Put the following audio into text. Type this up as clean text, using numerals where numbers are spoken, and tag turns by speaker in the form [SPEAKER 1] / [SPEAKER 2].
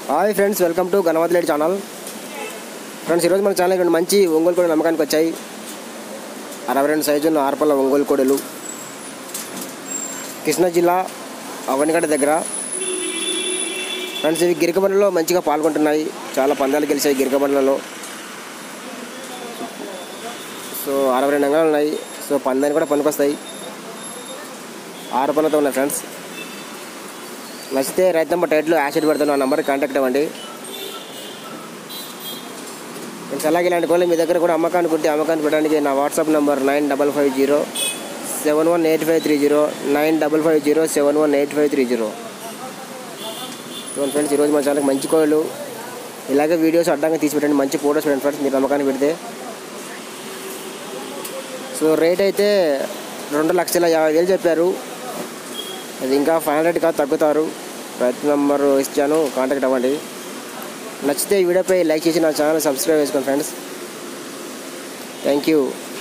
[SPEAKER 1] Hi friends, welcome to Ganavati lady channel. Friends, ఈరోజు మన channel రెండు మంచి ఒంగోలు కోడలు అమ్మకానికి వచ్చాయి. 62 సైజు ఉన్న ఆర్పల్ల ఒంగోలు కోడలు కృష్ణా జిల్లా అవనిగడ్డ దగ్గర. ఫ్రెండ్స్, ఇవి గిరికబండ్లలో మంచిగా పాల్గొంటున్నాయి. చాలా పందాలు గెలిచాయి గిరికబండ్లలో. సో 62 అంగాలు ఉన్నాయి. సో పందాన్ని కూడా పనికొస్తాయి. 6 పళ్ళతో ఉన్నాయి. ఫ్రెండ్స్, నచ్చితే రైతు నెంబర్ టైట్లో యాసిడ్ పెడతాను, ఆ నెంబర్కి కాంటాక్ట్ అవ్వండి. ఫ్రెండ్స్, అలాగే ఇలాంటి కోళ్ళు మీ దగ్గర కూడా అమ్మకానికి ఉంటే అమ్మకానికి పెట్టడానికి నా వాట్సాప్ నెంబర్ 9550718530 9550718530. ఫ్రెండ్స్, ఈరోజు మన ఛానల్కి మంచి కోళ్ళు ఇలాగే వీడియోస్ అడ్డంగా తీసి పెట్టండి, మంచి ఫోటోస్ పెట్టండి ఫ్రెండ్స్ మీరు అమ్మకానికి పెడితే. సో రేట్ అయితే 2,50,000 చెప్పారు. అది ఇంకా 500 కాదు, తగ్గుతారు. రైతు నెంబర్ ఇచ్చాను, కాంటాక్ట్ అవ్వండి. నచ్చితే ఈ వీడియోపై లైక్ చేసి నా ఛానల్ సబ్స్క్రైబ్ చేసుకోండి ఫ్రెండ్స్. Thank you.